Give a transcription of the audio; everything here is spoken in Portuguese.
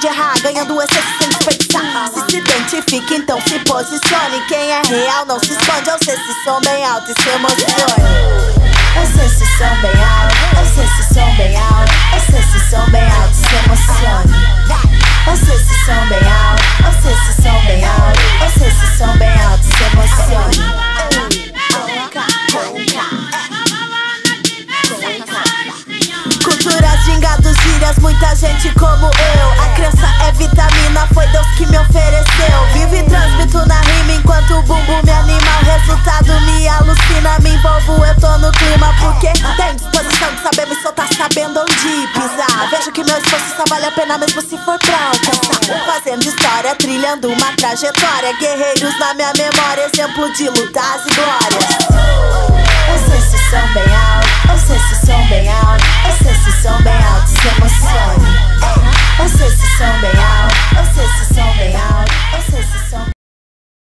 de errar, ganhando essência sem desperdiçar. Se identifica, então se posicione. Quem é real não se esconde. Eu sei se som bem alto e se emocione. Eu sei se som bem alto, eu sei se som bem alto, eu sei se som bem alto e se emocione. Eu sei se som bem alto, eu sei se som bem alto, eu sei se som bem alto e se emocione. Culturas, gingados, gírias, muita gente como eu. A criança é vitamina, foi Deus que me ofereceu. Vivo e transmito na rima enquanto o bumbum me anima. O resultado me alucina, me envolvo, eu tô no clima. Porque tem disposição de saber me soltar, sabendo onde pisar. Vejo que meu esforço só vale a pena mesmo se for pra alcançar. Fazendo história, trilhando uma trajetória. Guerreiros na minha memória, exemplo de lutas e glórias. Eu sei se som bem alto, eu sei se som